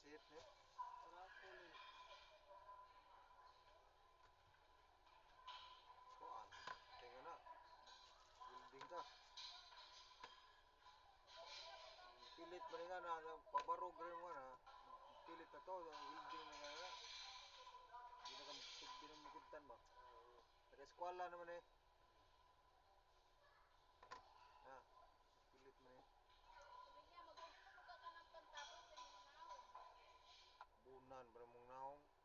Sip niya. Kuan. Tingnan na. Building ka. Pilit ba nga na pabarog rin mo na. Pilit na to. Building na nga. Hindi na mukibtan ba? Nag-eskwala naman eh.